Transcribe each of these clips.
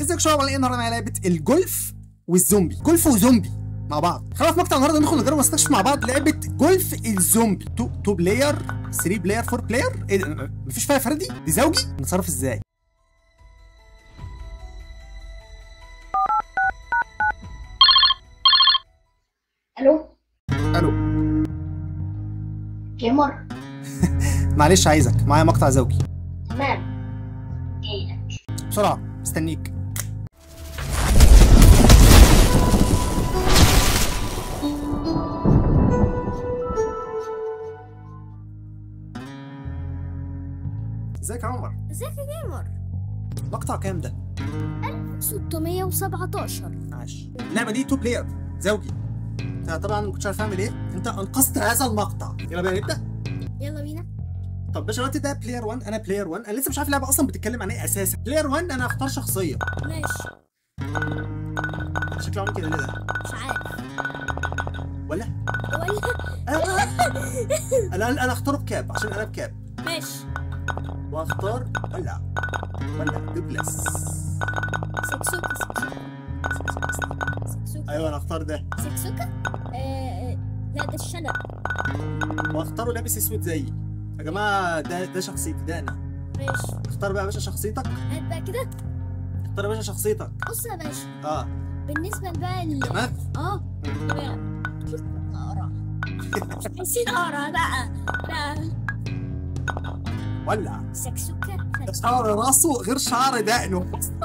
ازيك شباب؟ على ايه النهارده؟ معايا لعبه الجولف والزومبي، جولف وزومبي مع بعض. خلاص في مقطع النهارده ندخل نجرب ونستكشف مع بعض لعبه جولف الزومبي. 2 بلاير، 3 بلاير، 4 بلاير. ايه ده؟ مفيش فيها فردي؟ دي زوجي؟ نتصرف ازاي؟ الو الو. جيمر. معلش عايزك معايا مقطع زوجي. تمام، جايلك. بسرعه مستنيك. ازيك يا عمر؟ ازيك يا جيمر؟ مقطع كام ده؟ 617. عاش. اللعبه دي 2 بلاير زوجي. أنا طبعا ما كنتش عارف اعمل ايه، انت انقذت هذا المقطع. يلا بقى نبدا. يلا بينا. طب باشا دلوقتي ده بلاير 1، انا بلاير 1، انا لسه مش عارف اللعبه اصلا بتتكلم عن ايه اساسا. بلاير 1 انا هختار شخصيه. ماشي. شكله عامل كده ليه ده؟ مش عارف ولا ولا انا هختار بكاب عشان انا بكاب. ماشي. واختار ولا دوجلاس. سكسوكة. ايوه انا اختار ده. سكسوكة. لا ده الشنب. واختاره لابس اسود زيي. يا جماعه ده شخصيتي، ده انا. ماشي. اختار بقى يا باشا شخصيتك. هات بقى كده. اختار يا باشا شخصيتك. بص يا باشا، اه بالنسبة بقى تمام. اقرا. عايزين اقرا بقى. لا ولع. سكسوكة. شعر راسه غير شعر دقنه.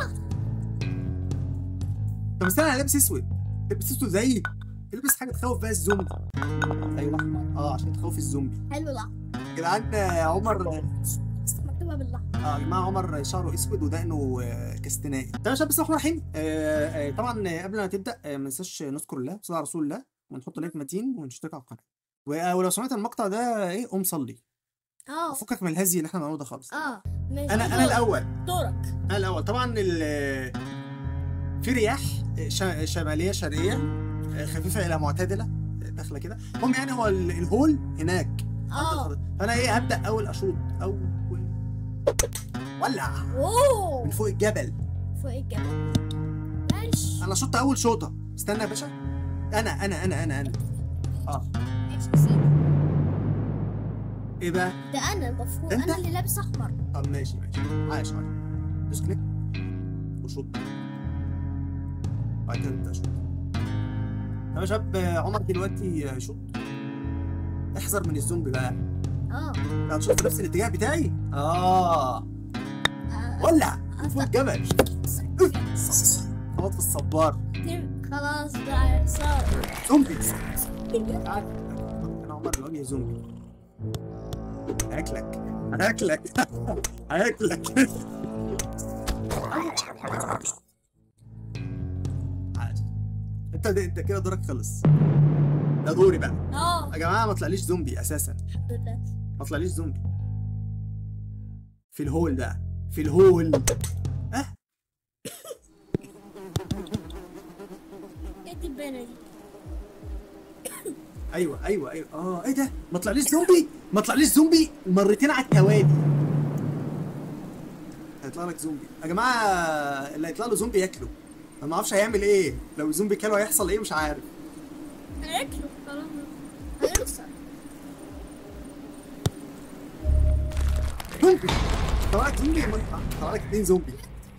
طب استنى، انا لابس اسود. لابس اسود زيي. البس حاجه تخوف بيها الزومبي. ايوه عشان تخوف الزومبي. حلو. لا يا جدعان عمر مكتوبة بالله. يا جماعه عمر شعره اسود ودقنه كاستنائي. طيب يا شباب بسم الله الرحمن الرحيم. طبعا قبل ما تبدا ما ننساش نذكر الله صلى على رسول الله ونحط لايك متين ونشترك على القناه. ولو سمعت المقطع ده قوم صلي. فكك من الهزي اللي احنا بنعمله ده خالص. ماشي. انا الاول. دورك. انا الاول طبعا. في رياح شماليه شرقيه خفيفه الى معتدله داخله كده. المهم يعني هو الهول هناك. فانا هبدا اول اشوط ولع. اوه من فوق الجبل. فوق الجبل. ماشي. انا شوط اول شوطه. استنى يا باشا. انا ماشي. ايه بقى؟ ده انا المفروض انت؟ انا اللي لابس احمر. طب ماشي عايش دوس كليك وشوط. بعد كده انت شوط. يا شباب عمر دلوقتي شوط. احذر من الزومبي بقى. لو تشوف في نفس الاتجاه بتاعي. ولع من فوق الجبل. خبط في الصبار. خلاص بقى صار زومبي. انا عمر دلوقتي زومبي. هاكلك. انت كده دورك خلص. ده دوري بقى. يا جماعه ما طلعليش زومبي اساسا. الحمد لله. ما طلعليش زومبي. في الهول بقى. في الهول. ايه الدبانه دي؟ ايوه ايه ده؟ ما طلعليش زومبي مرتين على التوالي. هيطلع لك زومبي يا جماعه. اللي هيطلع له زومبي ياكله. انا ما اعرفش هيعمل ايه. لو الزومبي كله هيحصل ايه مش عارف. هياكله خلاص. هيخسر. زومبي. طلع لك زومبي. طلع لك 2 زومبي.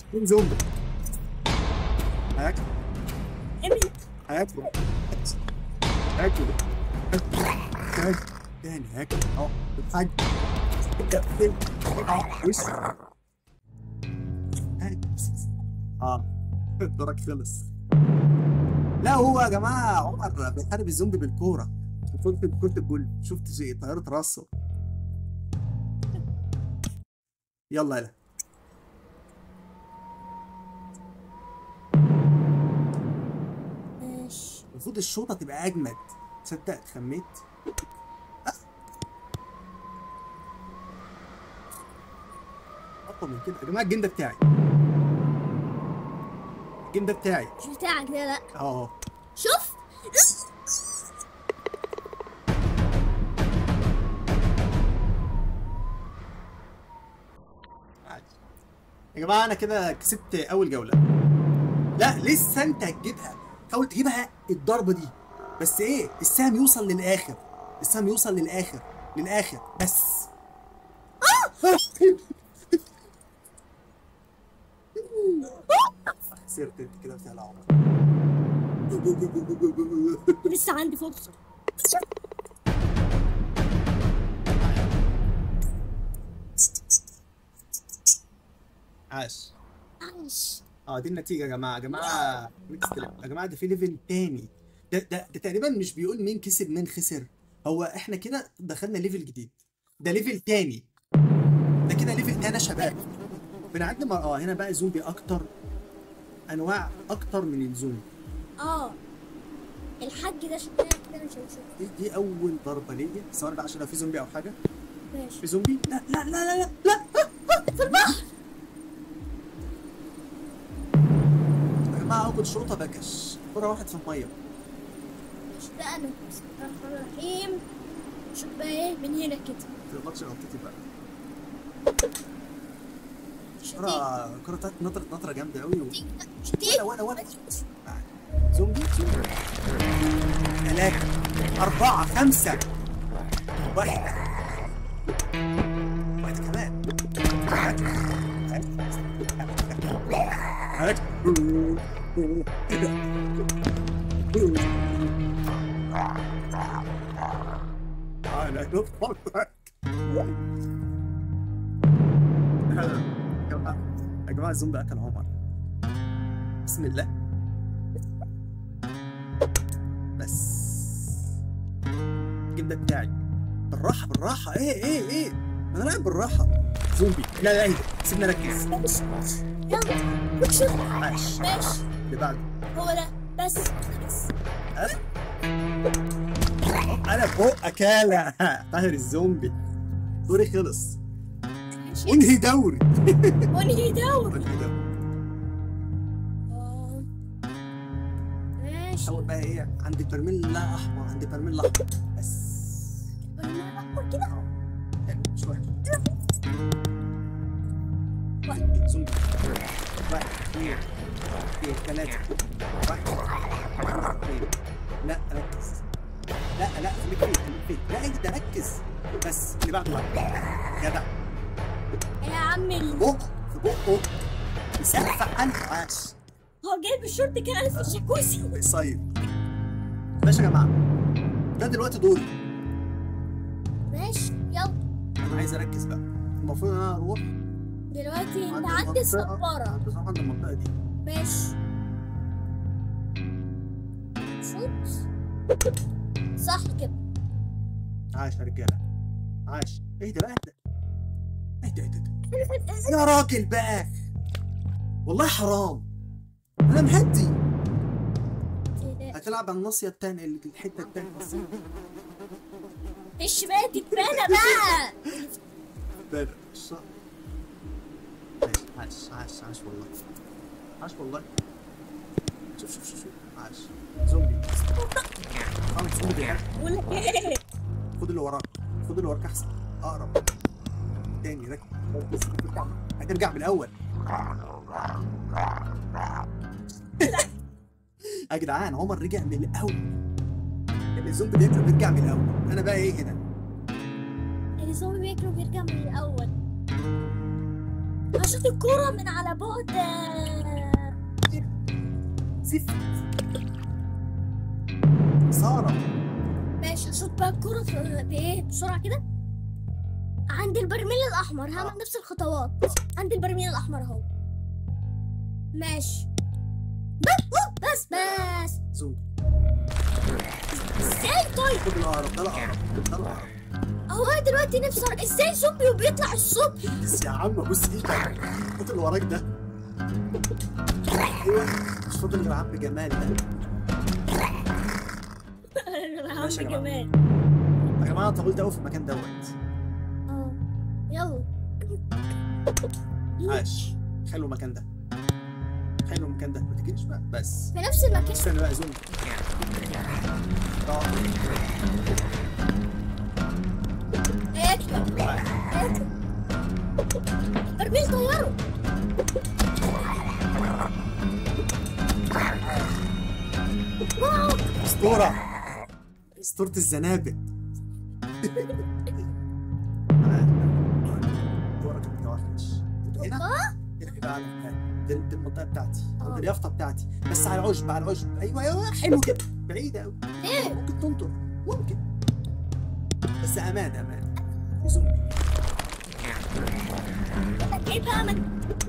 هياكله. تاني هاكل الحاج. دورك خلص. لا هو يا جماعه عمر بيحارب الزومبي بالكوره. كنت بقول شفت شيء طياره راسه. يلا ماشي. المفروض الشوطه تبقى اجمد. تصدق خميت. اقوى من كده يا جماعه. الجيم ده بتاعي. مش بتاعك ده. لا شوف. يا جماعه انا كده كسبت اول جوله. لا لسه انت هتجيبها، حاول تجيبها الضربه دي بس. ايه السهم يوصل للاخر، السهم يوصل للاخر للاخر بس. خسرت انت كده بتاع العمر. لسه عندي فرصة. عاش. عايش. دي النتيجة يا جماعة. يا جماعة يا جماعة ده في ليفل تاني. ده تقريبا مش بيقول مين كسب مين خسر، هو احنا كده دخلنا ليفل جديد، ده ليفل تاني، ده كده ليفل تاني يا شباب. بنعد هنا بقى زومبي اكتر، انواع اكتر من الزومبي. الحاج ده شكلها كده مش هنشوفه. دي اول ضربة ليا، ثواني بقى عشان لو في زومبي او حاجة. ماشي. في زومبي؟ لا لا لا لا لا في البحر. يا جماعة اول شرطة بكش، مرة واحد في المية. مش ده انا. بسم الله الرحمن الرحيم. شوف بقى ايه من هنا كده. ما تغلطش غلطتي بقى. شتيت. الكرة بتاعت نطرة جامدة أوي. شتيت. ولا زومبي 3 4 5 واحد كمان. تعالى نتفرج. يا جماعة الزومبي أكل عمر. بسم الله. بس الجيم ده بتاعي. بالراحة بالراحة. ايه انا لاعب بالراحة. زومبي لا لا ايه سيبنا ركز. يلا اكشن. ماشي اللي بعده هو ده بس. انا فوق اكالة طاهر الزومبي. دوري خلص. انهي دوري. انهي دوري. ماشي. اول بقى ايه عندي برميل لا احمر، عندي برميل احمر بس. برميل احمر كده. حلو مش وحش. زومبي 1 2 3 1 2. لا ركز. لا خليك فيه. لا انت ركز بس. اللي بعده واحد جدع. يا عمي في بقه مسقف عنه. عاش. هو جايب الشورت كده في الجاكوزي. بيصيف. ماشي يا جماعه ده دلوقتي دوري. ماشي يلا. انا عايز اركز بقى. المفروض ان انا اروح دلوقتي انت عندي الصبارة. عند المنطقه دي. ماشي. شوت. صح كده. عاش يا رجاله عاش. اهدى بقى اهدى. يا راجل بقى والله حرام. انا مهدي. هتلعب على الناصيه التانية الحته التانية بس. ايش بقى تتبانى بقى. بارع الصح. عاش والله. عاش والله. شوف عاش. زومبي. زومبي. بقول لك ايه. خد اللي وراك احسن. اقرب. تاني ركز. هترجع من الاول. يا جدعان عمر رجع من الاول. الزومبي بيرجع من الاول. انا بقى ايه هنا؟ الزومبي بياكله بيرجع من الاول. هشوط الكورة من على بعد زفت. سارة. ماشي هشوط بقى الكورة بايه بسرعة كده. عند البرميل الأحمر هعمل نفس الخطوات. عند البرميل الأحمر اهو. ماشي. بس زومبي. ازاي طيب؟ خد الأقرب. ده الأقرب. هو دلوقتي نفسي ازاي زومبي وبيطلع الصبح؟ بس يا عم بص ايدك. خد اللي وراك ده. ايوه مش فاضل غير عم جمال ده. عم جمال. يا جماعه طولت قوي في المكان دوت. يلا. عاش. حلو المكان ده. ما تجيش بقى بس. في نفس المكان. استنى بقى زومبي. برميل طياره. اسطوره، اسطوره الزنابق. دورك انت وحش. هنا هنا بقى على المكان. دي المنطقه بتاعتي، دي اليافطه بتاعتي، بس على العشب، على العشب. ايوه ايوه حلو كده، بعيده قوي. ليه؟ ممكن تنطر، ممكن، بس امان امان. زومبي. ايه بقى من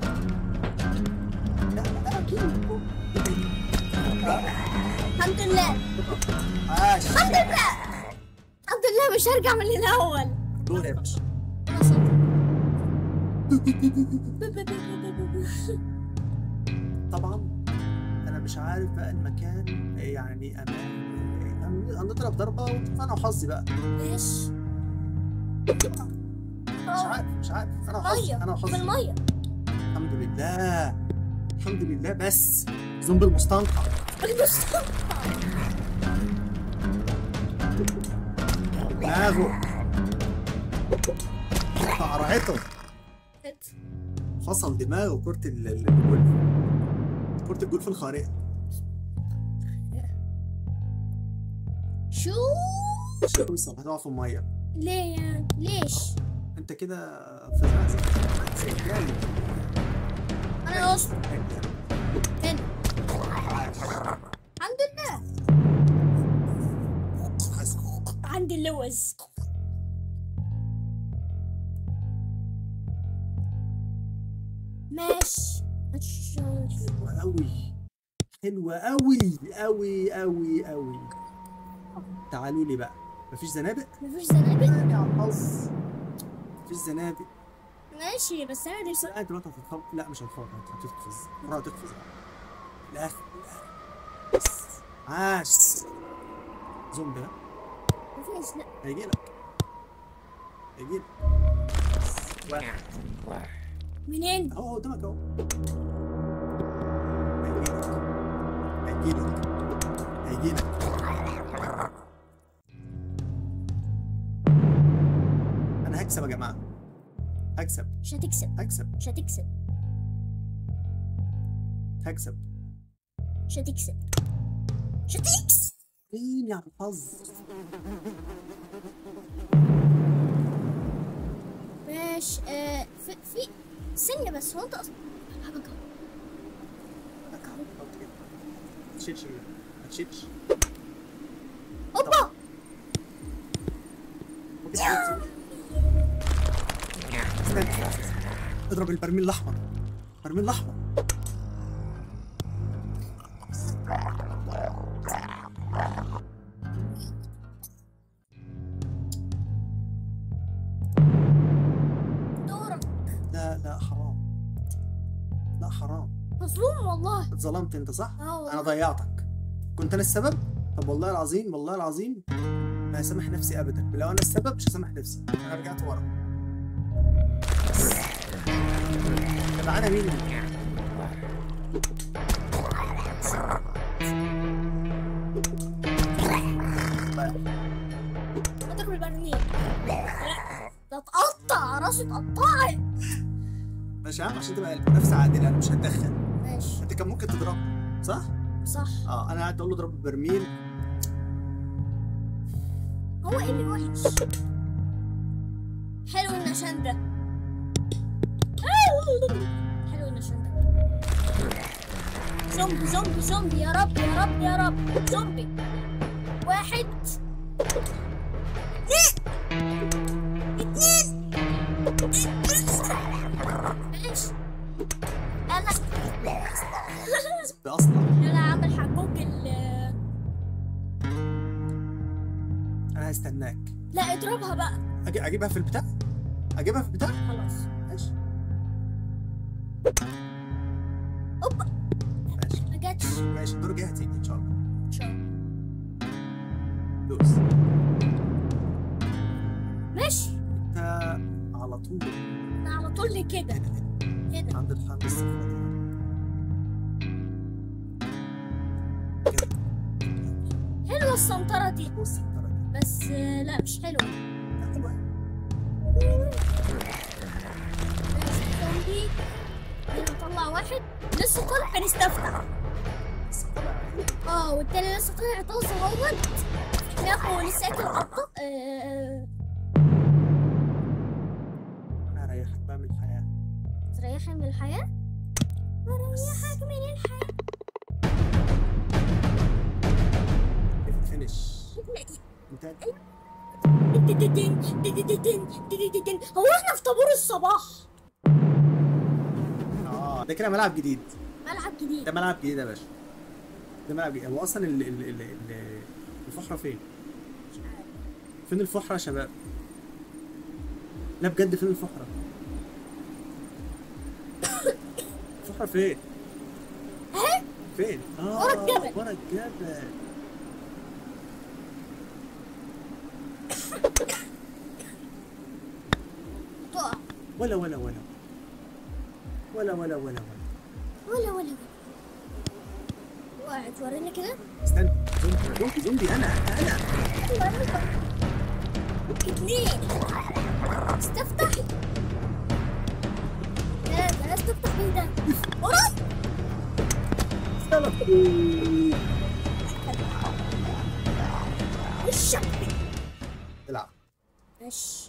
لا لا اكيد. الحمد لله، عاش. الحمد لله، الحمد لله. مش هرجع من الاول. دور يا باشا. طبعا انا مش عارف بقى المكان يعني امان. هنضرب ضربه انا وحظي بقى. ماشي. مش عارف انا وحظي، انا في وحظي. الميه. الحمد لله، الحمد لله. بس زومبي المستنقع. دماغه قرعته، فصل دماغه. كرة الجولف، كرة الجولف الخارقة. شو مش هتوصل، هتقع في المية. ليه يعني؟ ليش؟ انت كده في مأزق جامد. انا اصلا هنا. الحمد لله. عندي اللوز. ماشي. حلوة أوي، حلوة أوي أوي أوي أوي. تعالوا لي بقى. مفيش زنابق؟ مفيش زنابق؟ يا حظ، مفيش زنابق. ماشي، بس انا دي لا دلوقتي هتتخبط. لا مش هتتخبط، هتقفز. مرة هتقفز. الآخر بس. عاش. زومبي ها؟ مفيش. لا هيجيلك، هيجيلك. واحد منين؟ اهو قدامك اهو. هيجيلك، هيجيلك، هيجيلك. انا هكسب يا جماعه، هكسب، مش هتكسب، هكسب، مش هتكسب، هكسب. مش هتكسب، مش هتكسب. مين يا الحظ؟ ماشي. في سنة بس. هو انت اصلا ما تشيلش، ما تشيلش. اوبا. اضرب البرميل الاحمر، البرميل الاحمر. دورك. لا لا حرام، لا حرام. مظلوم والله. اتظلمت انت صح؟ والله. انا ضيعتك، كنت انا السبب. طب والله العظيم، والله العظيم ما هسامح نفسي ابدا. لو انا السبب مش هسامح نفسي. انا رجعت ورا. طب انا مين؟ اضرب البرميل. ده اتقطع، راسي اتقطعت. ماشي يا عم، عشان تبقى المنافسه عادله، انا مش هتدخل. ماشي. انت كان ممكن تضربه صح؟ صح. انا قاعد اقول له اضرب البرميل. هو ايه اللي وحش؟ حلو النشان ده، حلو النشان ده. زومبي زومبي زومبي. يا رب يا رب يا رب. زومبي. واحد، اتنين. ماشي. انا اصلا انا عامل حجوج انا هستناك. لا اضربها بقى. اجيبها في البتاع، اجيبها في البتاع. خلاص. ماشي اوبا. ماشي ما جاتش. ماشي. الدور الجاي هتيجي ان شاء الله. ان شاء الله. دوس. ماشي. انت على طول انا على طول كده هنا. عند الحمل الصفراء دي. كده. حلوه السنتره دي، بص الطريقة دي. بس لا مش حلوه. حلوة. زومبي. هنا طلع واحد لسه طالع، هنستفتح. بس طلع عيني. والتاني لسه طالع طازه اهوت. دماغه لسه اكل قطه. انا هريحك بقى من الحياه. تريحي من الحياه؟ اريحك من الحياه. فينش انت. هو احنا في طابور الصباح؟ ده كده ملعب جديد. ملعب جديد. ده ملعب جديد يا باشا. ده ملعب جديد. هو اصلا الفحره فين؟ مش عارف. فين الفحره يا شباب؟ لا بجد فين الفحره؟ الفحره فين؟ اهي فين؟ ورا الجبل. ورا الجبل. تقع. ولا ولا ولا ولا ولا ولا ولا ولا ولا وقعت. وريني كده. استنى. زومبي انا. اتنين. استفتح. ثلاثة. لا استفتح مين ده؟ وراي. وشك. العب. ماشي.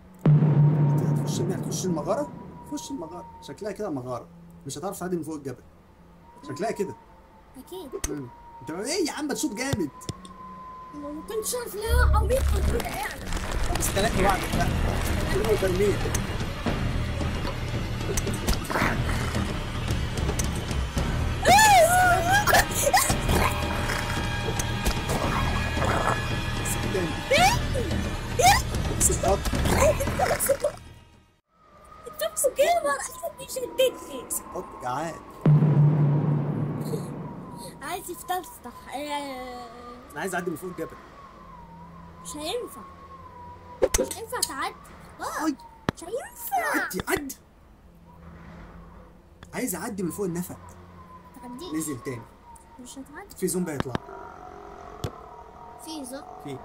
هتخش المغاره. خش المغاره. شكلها كده مغاره. مش هتعرف تعدي من فوق الجبل. شكلها كده. اكيد. انت ايه يا عم بتشوط جامد. ما كنتش عارف لها عميقة كده يعني. بس تلاقي بعض بقى. كله برميل. سقط. الشمس جيمر اكيد شدتني. سقط جعان. عايز يفتح. انا عايز اعدي من فوق الجبل. مش هينفع. مش هينفع تعدي. اي مش هينفع. عدي. عايز اعدي من فوق النفق. تعديش. نزل تاني. مش هتعدي. في زومبي هيطلع. في زق. في.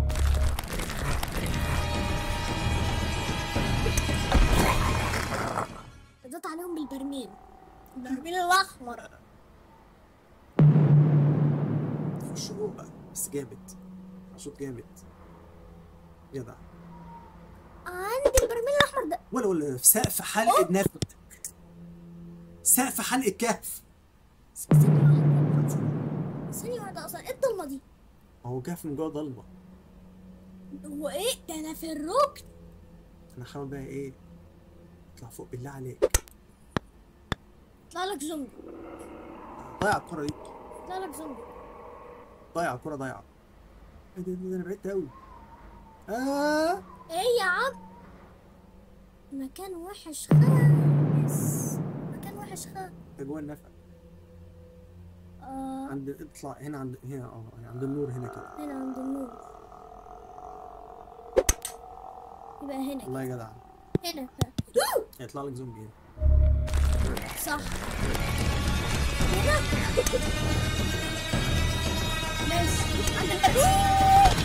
ردت عليهم بالبرميل. البرميل الاحمر. خش جوه بقى بس جامد. صوت جامد. جدع. عندي البرميل الاحمر ده. ولا في سقف حلقة نفق. سقف حلقة كهف. ثانية واحدة اصلا ايه الضلمة دي؟ هو كهف من جوه ضلمة. هو ايه ده؟ انا في الركن. انا هحاول بقى ايه اطلع فوق بالله عليك. يطلع لك زومبي. ضيع الكرة دي. يطلع لك زومبي. ضيع الكرة ضيع. ايه ده انا بعدت قوي. ايه يا عم؟ مكان وحش خالص. مكان وحش خالص. ده جوه النفق. عند اطلع هنا عند هنا عند النور هنا كده. هنا عند النور. يبقى هنا. والله يا جدع. هنا. هيطلع لك زومبي هنا. صح. هنا. ماشي. عند الباب.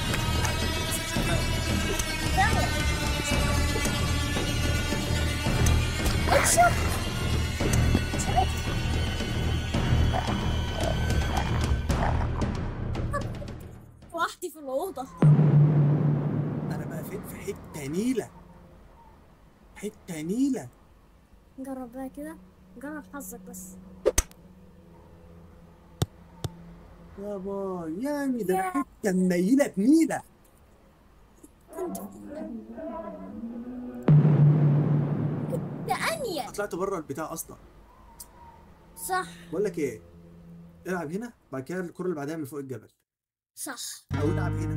وحدي في الأوضة. انا بقى فين؟ في حتة نيلة. حتة نيلة. جرب بقى كده. جرب حظك بس. يابا يعني ده حتة منيلة بنيلة. ده أنيل. طلعت بره البتاع اصلا. صح. بقول لك ايه، العب هنا بعد كده الكرة اللي بعدها من فوق الجبل. صح. او العب هنا.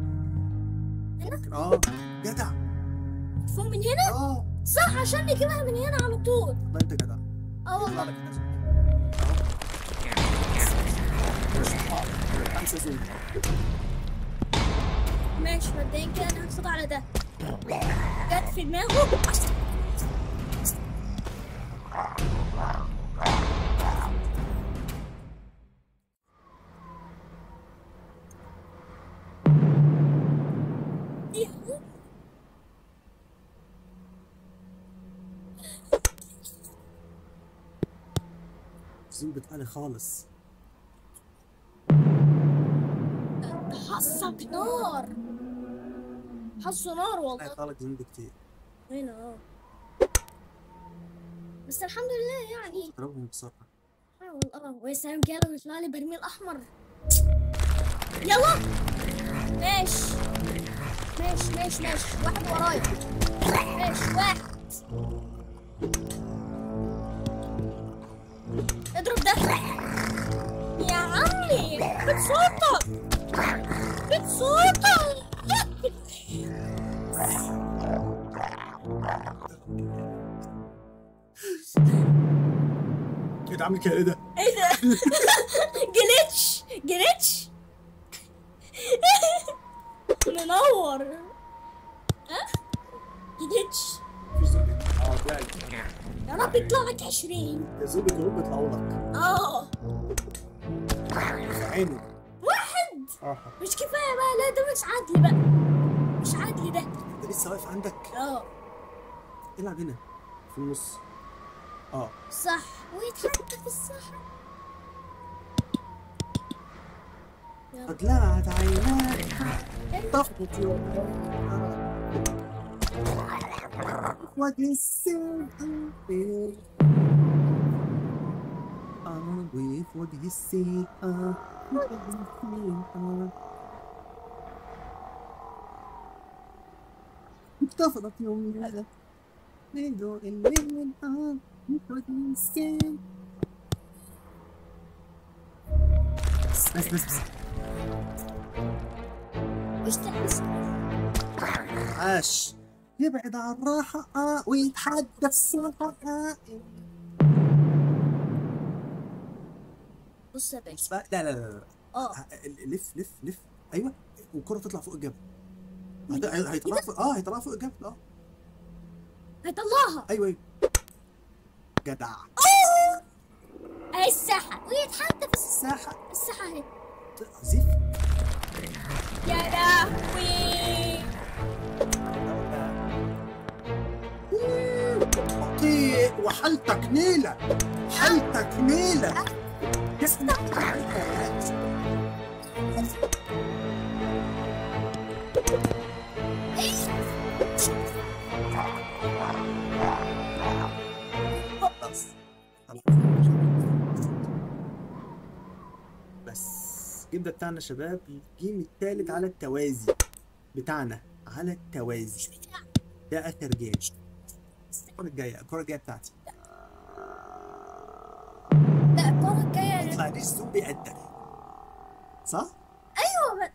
هنا. جدع. فوق من هنا. صح عشان نجيبها من هنا على طول. والله انت جدع. والله. لك هنا. خمسة زوم. ماشي مبدئيا كده انا هحط على ده. جت في دماغه. الزوم بتاعي خالص. حظك نار، حظه نار والله. هيطلع لك زومبي كتير. هنا بس الحمد لله يعني. اضربهم بسرعه. حاول ويا سلام كده لو يطلع لي برميل احمر. يلا ماشي ماشي ماشي ماشي، واحد ورايا. ماشي واحد. اضرب ده يا عمي بتصوتك بتصوتك. ايه ده عامل كده؟ ايه ده؟ ايه ده؟ جليتش جليتش منور. ها جليتش. مفيش زومبي. طلع يا رب يطلع لك 20. الزومبي كلهم بيطلعوا لك. في عينه. واحد اه مش كفايه بقى. لا ده مش عدل بقى، مش عدل ده. انت لسه واقف عندك؟ العب هنا في النص. صح، ويتحط في الساحه. قد لمعت عيناك طفت يوم وجه السيف وقف وجه السيف انتفضت يوم هذا نيدو الليل وجه السيف. بس وش تحس؟ عاش. يبعد عن الراحة ويتحدى الصراحة. بص يا باشا. لا لا لا لا. لف لف لف. ايوه والكرة تطلع فوق الجبل. هيطلع فوق. هيطلع فوق الجبل. هيطلعها. ايوه جدع. اهي الساحة ويتحدى في الساحة. الساحة اهي. زفت. يا لهوي. بطيء وحالتك نيلة. حالتك نيلة. بس الجيم بتاعنا شباب الجيم التالت على التوازي بتاعنا، على التوازي. ده اخر جيم. الكرة الجاية بتاعتي. لا الكرة الجاية. ما يطلعليش زومبي قدك صح؟ ايوه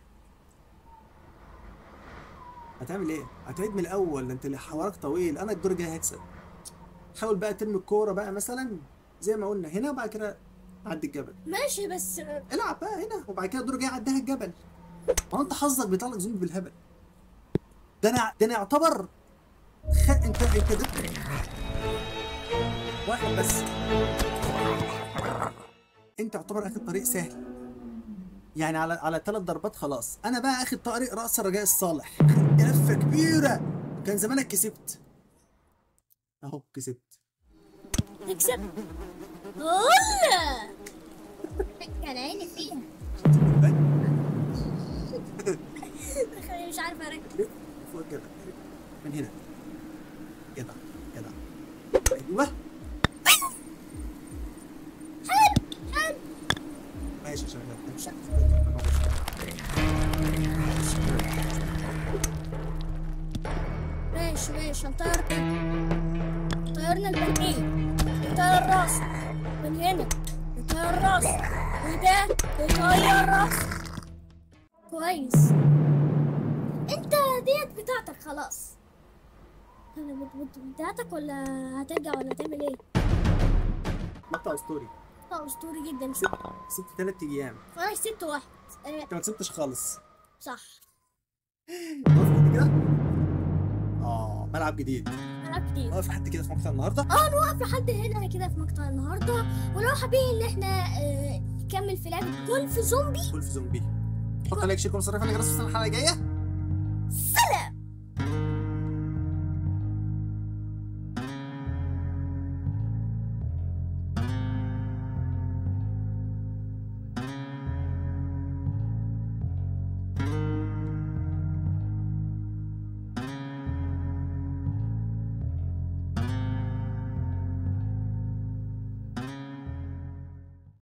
هتعمل ايه؟ هتعيد من الاول. انت اللي حوارك طويل. انا الدور الجاي هكسب. حاول بقى ترمي الكورة بقى مثلا زي ما قلنا هنا وبعد كده عدي الجبل. ماشي بس العب بقى هنا وبعد كده الدور الجاي عديها الجبل. هو انت حظك بيطلع لك زومبي بالهبل. ده انا يعتبر انت ده واحد بس. انت يعتبر اخد طريق سهل يعني على 3 ضربات خلاص. انا بقى اخد طريق راس الرجاء الصالح. لفه كبيره. كان زمانك كسبت. اهو كسبت. تكسب. والله كان عيني فيها. مش عارفه اركز. فوق كده من هنا. جدع جدع. ايوه حلو ماشي شغال. ماشي طيرنا البنين. نطير الراس من هنا. نطير الراس وده نطير الراس. كويس. انت ديت بتاعتك خلاص. بتاعتك ولا هترجع ولا تعمل ايه؟ مقطع اسطوري. اسطوري جدا. سبت 3 ايام. انا سبت واحد. انت ما سبتش خالص. صح. كده ملعب جديد. ملعب جديد. نوقف لحد كده في مقطع النهارده. نوقف لحد هنا كده في مقطع النهارده. ولو حابين ان احنا نكمل في لعبه كل في زومبي. حط لايك شير كومنت صرف. انا جرس الحلقه الجايه.